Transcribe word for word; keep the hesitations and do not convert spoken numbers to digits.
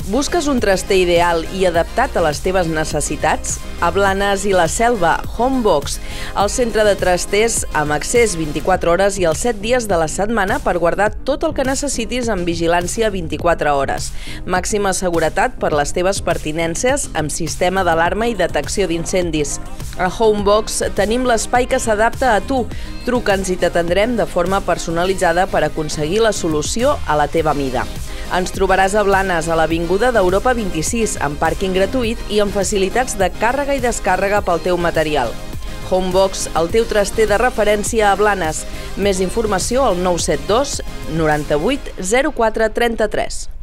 Busques un traster ideal i adaptat a les teves necessitats? A Blanes i la Selva, Homebox, el centre de trasters amb accés vint-i-quatre hores i els set dies de la setmana per guardar tot el que necessitis amb vigilància vint-i-quatre hores. Màxima seguretat per les teves pertinences amb sistema d'alarma i detecció d'incendis. A Homebox tenim l'espai que s'adapta a tu. Truca'ns i t'atendrem de forma personalitzada per aconseguir la solució a la teva mida. Ens trobaràs a Blanes, a l'Avinguda d'Europa vint-i-sis, amb pàrquing gratuït i amb facilitats de càrrega i descàrrega pel teu material. Homebox, el teu traster de referència a Blanes. Més informació al nou set dos noranta-vuit zero quatre trenta-tres.